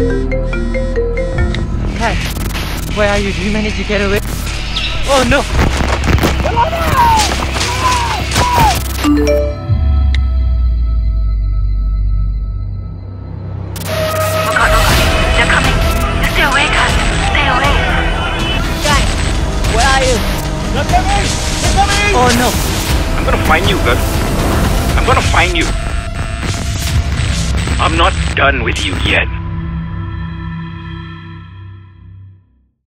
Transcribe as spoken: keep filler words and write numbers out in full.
Kat, where are you? Did you manage to get away? Oh no! They're coming. You stay away, Kat. Stay away. Guys, where are you? They're coming! They're coming! Oh no! I'm gonna find you, girl. I'm gonna find you. I'm not done with you yet.